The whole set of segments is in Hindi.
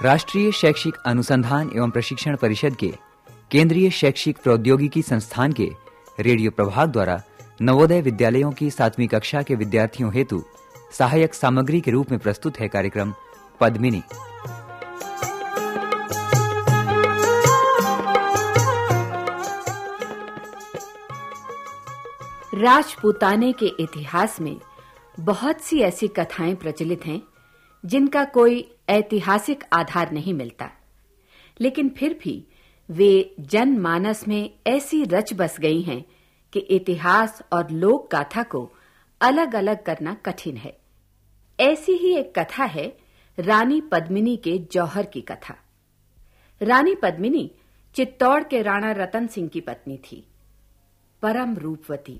राष्ट्रीय शैक्षिक अनुसंधान एवं प्रशिक्षण परिषद के केंद्रीय शैक्षिक प्रौद्योगिकी संस्थान के रेडियो प्रभाग द्वारा नवोदय विद्यालयों की 7वीं कक्षा के विद्यार्थियों हेतु सहायक सामग्री के रूप में प्रस्तुत है कार्यक्रम पद्मिनी। राजपूताने के इतिहास में बहुत सी ऐसी कथाएं प्रचलित हैं जिनका कोई ऐतिहासिक आधार नहीं मिलता, लेकिन फिर भी वे जनमानस में ऐसी रच बस गई हैं कि इतिहास और लोक गाथा को अलग-अलग करना कठिन है। ऐसी ही एक कथा है रानी पद्मिनी के जौहर की कथा। रानी पद्मिनी चित्तौड़ के राणा रतन सिंह की पत्नी थी, परम रूपवती।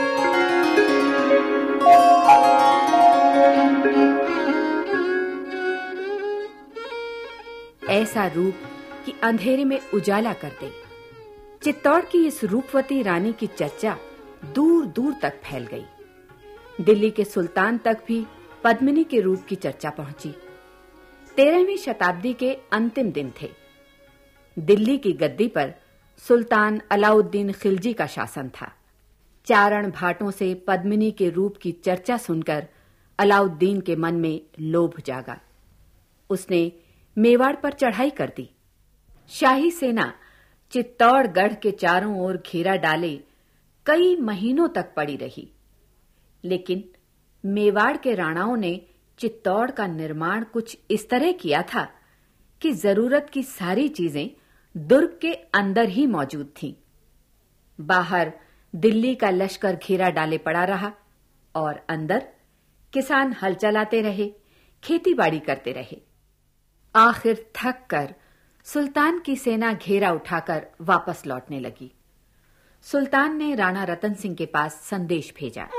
ऐसा रूप कि अंधेरे में उजाला कर दे। चित्तौड़ की इस रूपवती रानी की चर्चा दूर-दूर तक फैल गई। दिल्ली के सुल्तान तक भी पद्मिनी के रूप की चर्चा पहुंची। 13वीं शताब्दी के अंतिम दिन थे। दिल्ली की गद्दी पर सुल्तान अलाउद्दीन खिलजी का शासन था। चारण भाटों से पद्मिनी के रूप की चर्चा सुनकर अलाउद्दीन के मन में लोभ जागा। उसने मेवाड़ पर चढ़ाई कर दी। शाही सेना चित्तौड़गढ़ के चारों ओर घेरा डाले कई महीनों तक पड़ी रही, लेकिन मेवाड़ के राणाओं ने चित्तौड़ का निर्माण कुछ इस तरह किया था कि जरूरत की सारी चीजें दुर्ग के अंदर ही मौजूद थीं। बाहर दिल्ली का लश्कर घेरा डाले पड़ा रहा और अंदर किसान हल चलाते रहे, खेतीबाड़ी करते रहे। आखिर थक कर सुल्तान की सेना घेरा उठाकर वापस लौटने लगी। सुल्तान ने राणा रतन सिंह के पास संदेश भेजा।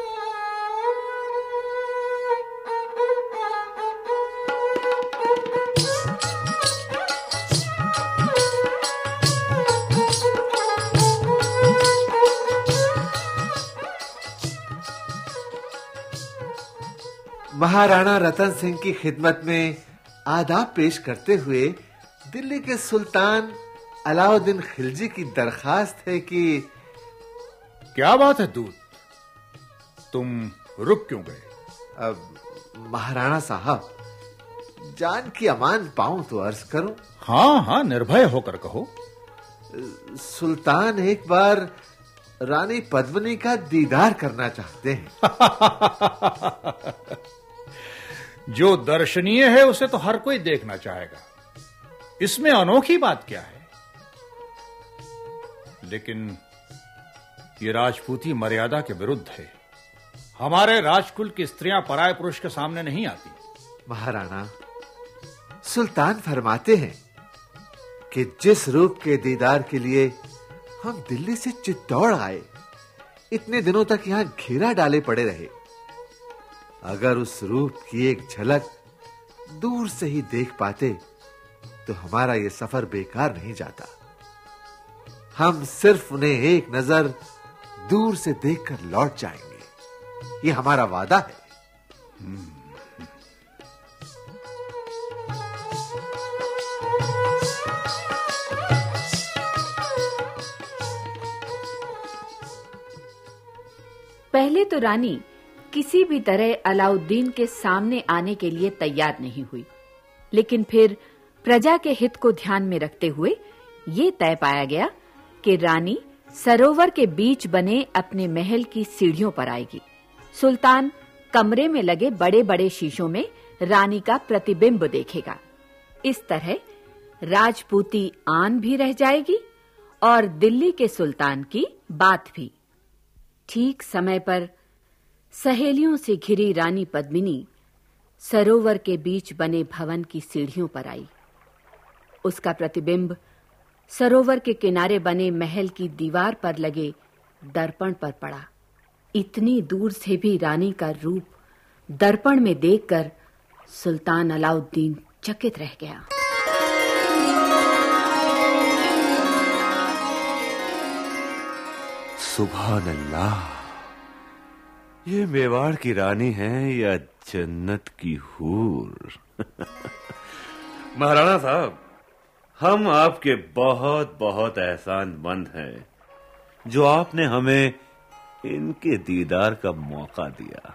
महाराणा रतन सिंह की खिदमत में आदाब पेश करते हुए दिल्ली के सुल्तान अलाउद्दीन खिलजी की दरखास्त है कि क्या बात है दूत, तुम रुक क्यों गए? अब महाराणा साहब, जान की अमान पाऊं तो अर्ज करूं। हाँ, निर्भय होकर कहो। सुल्तान एक बार रानी पद्मिनी का दीदार करना चाहते हैं। जो दर्शनीय है उसे तो हर कोई देखना चाहेगा, इसमें अनोखी बात क्या है? लेकिन ये राजपूती मर्यादा के विरुद्ध है। हमारे राजकुल की स्त्रियां पराये पुरुष के सामने नहीं आती। महाराणा, सुल्तान फरमाते हैं कि जिस रूप के दीदार के लिए हम दिल्ली से चित्तौड़ आए, इतने दिनों तक यहां घेरा डाले पड़े रहे, अगर उस रूप की एक झलक दूर से ही देख पाते तो हमारा यह सफर बेकार नहीं जाता। हम सिर्फ उन्हें एक नजर दूर से देखकर लौट जाएंगे, यह हमारा वादा है। पहले तो रानी किसी भी तरह अलाउद्दीन के सामने आने के लिए तैयार नहीं हुई, लेकिन फिर प्रजा के हित को ध्यान में रखते हुए ये तय पाया गया कि रानी सरोवर के बीच बने अपने महल की सीढ़ियों पर आएगी। सुल्तान कमरे में लगे बड़े-बड़े शीशों में रानी का प्रतिबिंब देखेगा। इस तरह राजपूती आन भी रह जाएगी और दिल्ली के सुल्तान की बात भी। ठीक समय पर सहेलियों से घिरी रानी पद्मिनी सरोवर के बीच बने भवन की सीढ़ियों पर आई। उसका प्रतिबिंब सरोवर के किनारे बने महल की दीवार पर लगे दर्पण पर पड़ा। इतनी दूर से भी रानी का रूप दर्पण में देखकर सुल्तान अलाउद्दीन चकित रह गया। सुभान अल्लाह, ये मेवाड़ की रानी है या जन्नत की हूर। महाराणा साहब, हम आपके बहुत बहुत एहसानमंद हैं जो आपने हमें इनके दीदार का मौका दिया।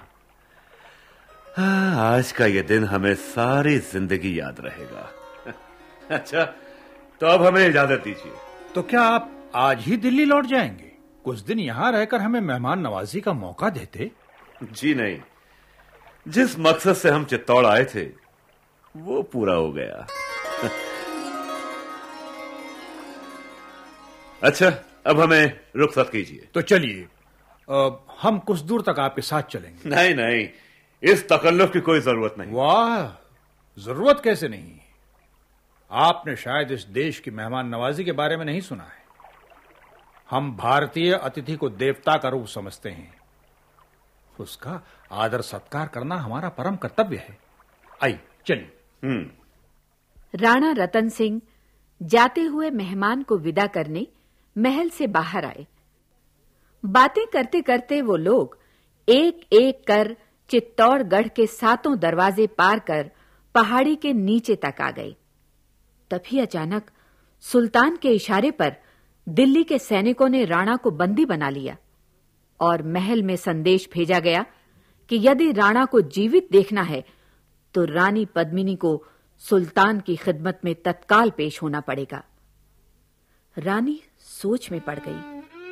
आज का ये दिन हमें सारी जिंदगी याद रहेगा। अच्छा, तो अब हमें इजाजत दीजिए। तो क्या आप आज ही दिल्ली लौट जाएंगे? कुछ दिन यहाँ रहकर हमें मेहमान नवाजी का मौका देते। जी नहीं, जिस मकसद से हम चित्तौड़ आए थे वो पूरा हो गया। अच्छा, अब हमें रुखसत कीजिए। तो चलिए, हम कुछ दूर तक आपके साथ चलेंगे। नहीं नहीं, इस तकल्लुफ की कोई जरूरत नहीं। वाह, जरूरत कैसे नहीं? आपने शायद इस देश की मेहमान नवाजी के बारे में नहीं सुना है। हम भारतीय अतिथि को देवता का रूप समझते हैं। उसका आदर सत्कार करना हमारा परम कर्तव्य है। आइए चलिए। राणा रतन सिंह जाते हुए मेहमान को विदा करने महल से बाहर आए। बातें करते करते वो लोग एक एक कर चित्तौड़गढ़ के 7 दरवाजे पार कर पहाड़ी के नीचे तक आ गए। तभी अचानक सुल्तान के इशारे पर दिल्ली के सैनिकों ने राणा को बंदी बना लिया और महल में संदेश भेजा गया कि यदि राणा को जीवित देखना है तो रानी पद्मिनी को सुल्तान की खिदमत में तत्काल पेश होना पड़ेगा। रानी सोच में पड़ गई।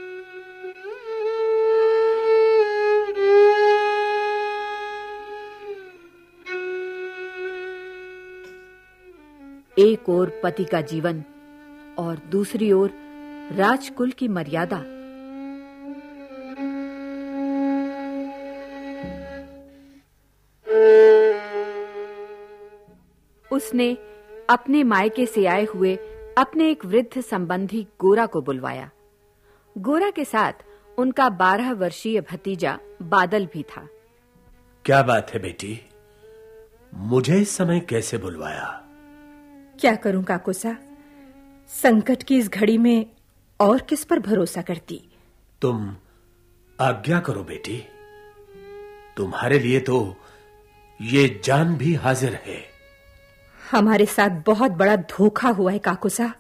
एक ओर पति का जीवन और दूसरी ओर राजकुल की मर्यादा। उसने अपने मायके से आए हुए अपने एक वृद्ध संबंधी गोरा को बुलवाया। गोरा के साथ उनका 12 वर्षीय भतीजा बादल भी था। क्या बात है बेटी, मुझे इस समय कैसे बुलवाया? क्या करूं काकुसा, संकट की इस घड़ी में और किस पर भरोसा करती। तुम आज्ञा करो बेटी, तुम्हारे लिए तो ये जान भी हाजिर है। हमारे साथ बहुत बड़ा धोखा हुआ है काकुसा।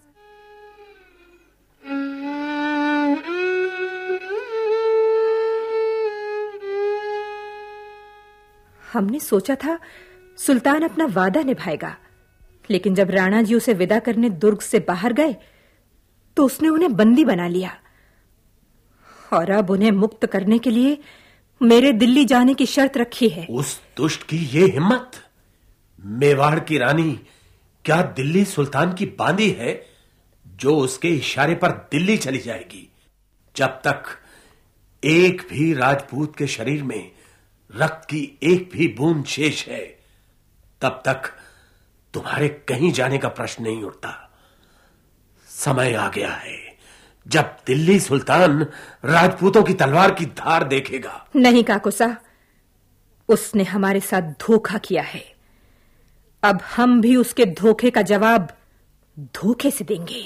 हमने सोचा था सुल्तान अपना वादा निभाएगा, लेकिन जब राणा जी उसे विदा करने दुर्ग से बाहर गए तो उसने उन्हें बंदी बना लिया और अब उन्हें मुक्त करने के लिए मेरे दिल्ली जाने की शर्त रखी है। उस दुष्ट की ये हिम्मत! मेवाड़ की रानी क्या दिल्ली सुल्तान की बांदी है जो उसके इशारे पर दिल्ली चली जाएगी? जब तक एक भी राजपूत के शरीर में रक्त की एक भी बूंद शेष है तब तक तुम्हारे कहीं जाने का प्रश्न नहीं उठता। समय आ गया है जब दिल्ली सुल्तान राजपूतों की तलवार की धार देखेगा। नहीं काकुसा, उसने हमारे साथ धोखा किया है। अब हम भी उसके धोखे का जवाब धोखे से देंगे।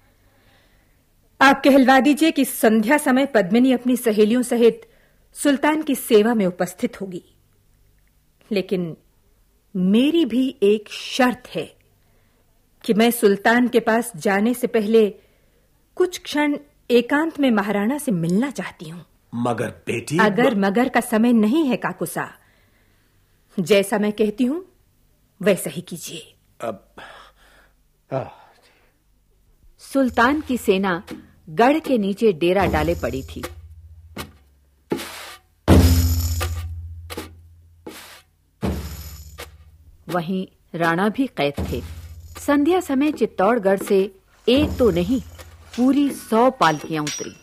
आप कहलवा दीजिए कि संध्या समय पद्मिनी अपनी सहेलियों सहित सुल्तान की सेवा में उपस्थित होगी, लेकिन मेरी भी एक शर्त है कि मैं सुल्तान के पास जाने से पहले कुछ क्षण एकांत में महाराणा से मिलना चाहती हूं। मगर बेटी, अगर मगर का समय नहीं है काकुसा। जैसा मैं कहती हूं वैसा ही कीजिए। सुल्तान की सेना गढ़ के नीचे डेरा डाले पड़ी थी। वहीं राणा भी कैद थे। संध्या समय चित्तौड़गढ़ से एक तो नहीं पूरी 100 पालकियां उतरी।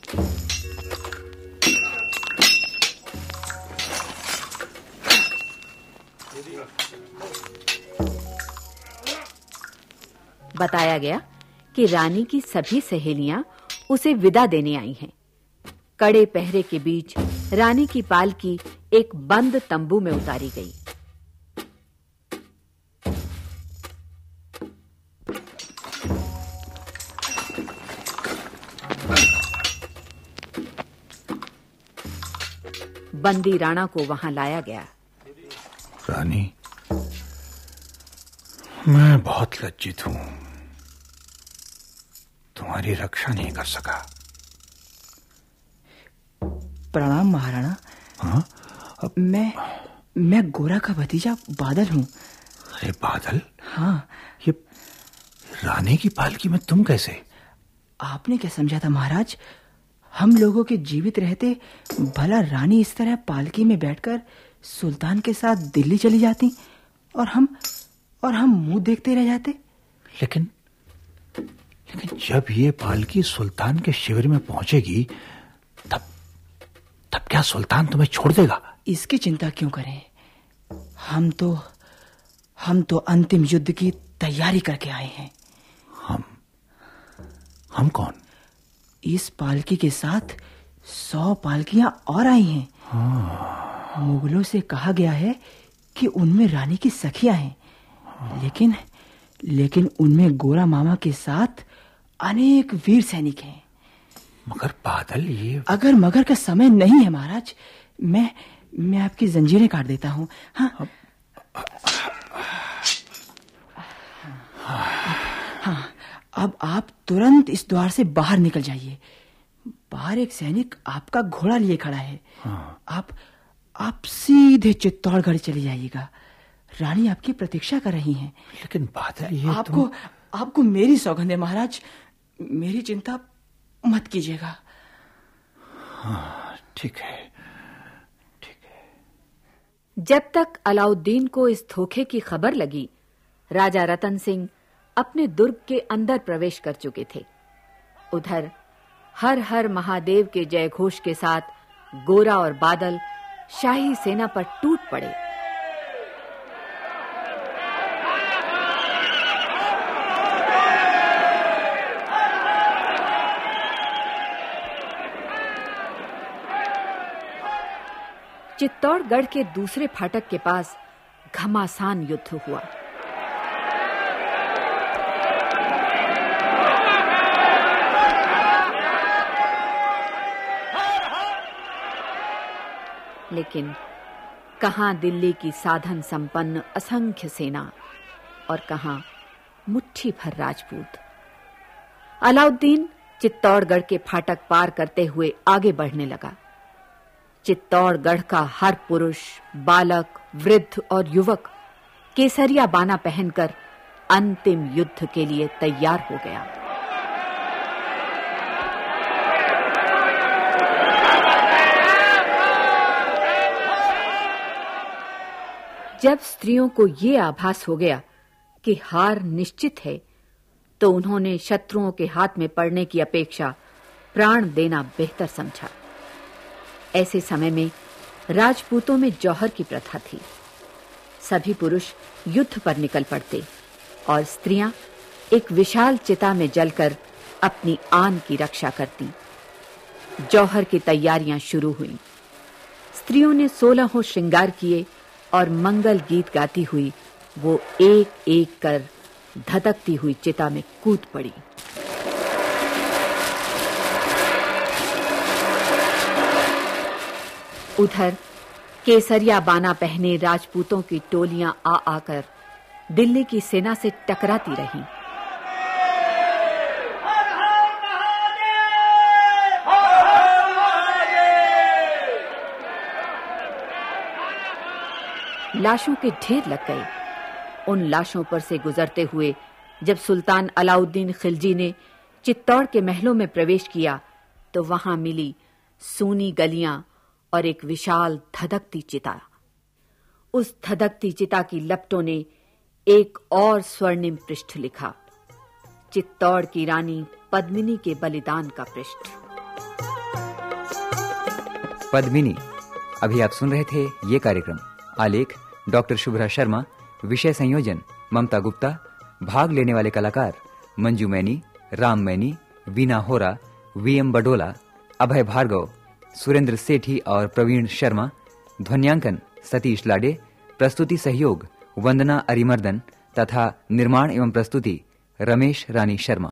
बताया गया कि रानी की सभी सहेलियां उसे विदा देने आई हैं। कड़े पहरे के बीच रानी की पालकी एक बंद तंबू में उतारी गई। बंदी राणा को वहां लाया गया। रानी, मैं बहुत बहुत लज्जित हूं, तुम्हारी रक्षा नहीं कर सका। प्रणाम महाराणा। हाँ? मैं गोरा का भतीजा बादल हूँ। अरे बादल? हाँ। ये रानी की पालकी में तुम कैसे? आपने क्या समझा था महाराज? हम लोगों के जीवित रहते भला रानी इस तरह पालकी में बैठकर सुल्तान के साथ दिल्ली चली जाती और हम मुंह देखते रह जाते? लेकिन जब ये पालकी सुल्तान के शिविर में पहुंचेगी तब क्या सुल्तान तुम्हें छोड़ देगा? इसकी चिंता क्यों करें? हम तो अंतिम युद्ध की तैयारी करके आए हैं। हम कौन? इस पालकी के साथ 100 पालकियां और आई हैं। मुगलों से कहा गया है कि उनमें रानी की सखियां हैं, लेकिन उनमें गोरा मामा के साथ अनेक वीर सैनिक हैं। मगर बादल, ये अगर मगर का समय नहीं है महाराज। मैं आपकी जंजीरें काट देता हूँ। हाँ, अब आप तुरंत इस द्वार से बाहर निकल जाइए। बाहर एक सैनिक आपका घोड़ा लिए खड़ा है। आप सीधे चित्तौड़गढ़ चले जाइएगा। रानी आपकी प्रतीक्षा कर रही हैं। लेकिन बादल, ये आपको मेरी सौगंध है महाराज, मेरी चिंता मत कीजिएगा। हाँ, ठीक है। जब तक अलाउद्दीन को इस धोखे की खबर लगी, राजा रतन सिंह अपने दुर्ग के अंदर प्रवेश कर चुके थे। उधर हर हर महादेव के जयघोष के साथ गोरा और बादल शाही सेना पर टूट पड़े। चित्तौड़गढ़ के दूसरे फाटक के पास घमासान युद्ध हुआ। लेकिन कहां दिल्ली की साधन संपन्न असंख्य सेना और कहां मुट्ठी भर राजपूत। अलाउद्दीन चित्तौड़गढ़ के फाटक पार करते हुए आगे बढ़ने लगा। चित्तौड़गढ़ का हर पुरुष, बालक, वृद्ध और युवक केसरिया बाना पहनकर अंतिम युद्ध के लिए तैयार हो गया। जब स्त्रियों को ये आभास हो गया कि हार निश्चित है, तो उन्होंने शत्रुओं के हाथ में पड़ने की अपेक्षा प्राण देना बेहतर समझा। ऐसे समय में राजपूतों में जौहर की प्रथा थी। सभी पुरुष युद्ध पर निकल पड़ते और स्त्रियां एक विशाल चिता में जलकर अपनी आन की रक्षा करती। जौहर की तैयारियां शुरू हुईं। स्त्रियों ने 16 श्रृंगार किए और मंगल गीत गाती हुई वो एक एक कर धधकती हुई चिता में कूद पड़ी। उधर केसरिया बाना पहने राजपूतों की टोलियां आ आकर दिल्ली की सेना से टकराती रहीं। लाशों के ढेर लग गए। उन लाशों पर से गुजरते हुए जब सुल्तान अलाउद्दीन खिलजी ने चित्तौड़ के महलों में प्रवेश किया, तो वहां मिली सूनी गलियां और एक विशाल धधकती चिता। उस धधकती चिता की लपटों ने एक और स्वर्णिम पृष्ठ लिखा, चित्तौड़ की रानी पद्मिनी के बलिदान का पृष्ठ। पद्मिनी। अभी आप सुन रहे थे ये कार्यक्रम। आलेख डॉक्टर शुभ्रा शर्मा, विषय संयोजन ममता गुप्ता, भाग लेने वाले कलाकार मंजू मैनी, राम मैनी, वीना होरा, वीएम बडोला, अभय भार्गव, सुरेंद्र सेठी और प्रवीण शर्मा। ध्वन्यांकन सतीश लाडे। प्रस्तुति सहयोग वंदना अरिमर्दन तथा निर्माण एवं प्रस्तुति रमेश रानी शर्मा।